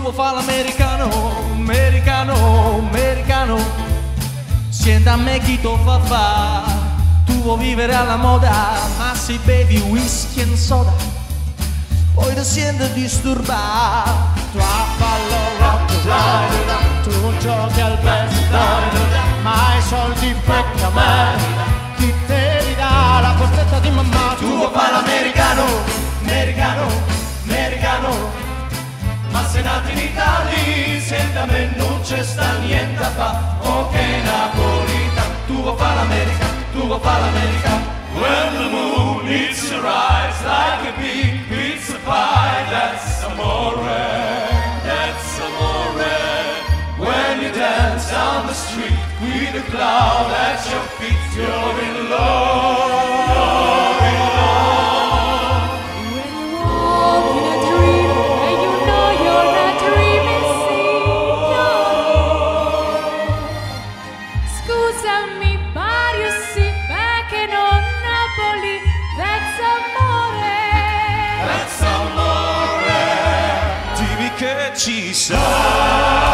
vuoi fare l'americano, americano, americano. Senta a me chi ti fa. Tu vuoi vivere alla moda, ma se bevi whisky e soda poi ti senti disturbato. Tu ballo rock, tu giochi al baseball, ma i soldi frecchi a me. Chi te li dà la costretta di mamma? Tu vuoi fare l'americano, americano, americano. Ma se nati in Italia, senta a me non c'è sta niente a fa. Ok napolitano, tu vuoi fare l'America, tu vuoi fare l'America. When the moon needs to rise like a big pizza pie, that's amore, that's amore. When you dance down the street with a cloud at your feet, you're in love, you're in love. When you walk in a dream and you know you're not dreaming, signore. Scusami, Mario, sì, perché non Napoli, that's amore. That's amore. Dimmi che ci sei.